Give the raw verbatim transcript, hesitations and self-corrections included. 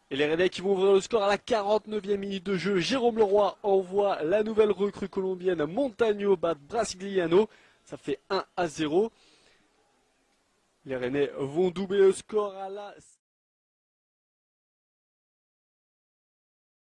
Et les Rennais qui vont ouvrir le score à la quarante-neuvième minute de jeu. Jérôme Leroy envoie la nouvelle recrue colombienne Montagno battre Brasiliano. Ça fait un à zéro. Les Rennais vont doubler le score à la